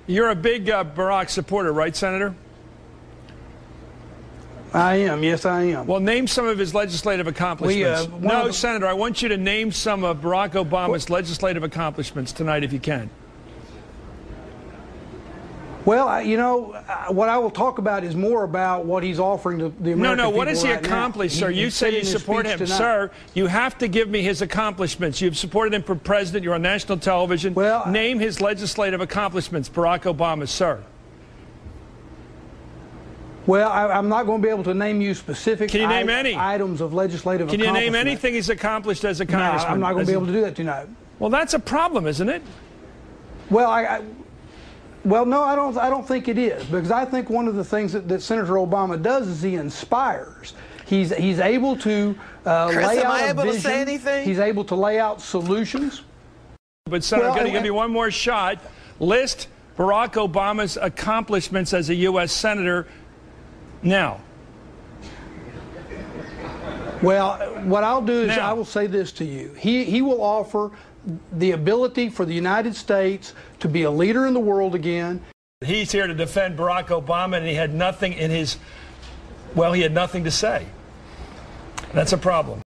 You're a big Barack supporter, right, Senator? I am. Yes, I am. Well, name some of his legislative accomplishments. Senator, I want you to name some of Barack Obama's legislative accomplishments tonight, if you can. Well, you know, what I will talk about is more about what he's offering to the American people. What has he right accomplished, now. sir? You say you support him. Sir, you have to give me his accomplishments. You've supported him for president. You're on national television. Well, name his legislative accomplishments, Barack Obama, sir. Well, I'm not going to be able to name you specific items of legislative accomplishment. Can you name anything he's accomplished as a congressman? No, I'm not going to be able to do that tonight. Well, that's a problem, isn't it? Well, well, no, I don't think it is, because I think one of the things that Senator Obama does is he inspires. He's able to lay out a vision. He's able to lay out solutions. But, Senator, I'm going to give you one more shot. List Barack Obama's accomplishments as a U.S. Senator now. Well, what I'll do is I will say this to you. He will offer the ability for the United States to be a leader in the world again. He's here to defend Barack Obama, and he had nothing in his, well, he had nothing to say. That's a problem.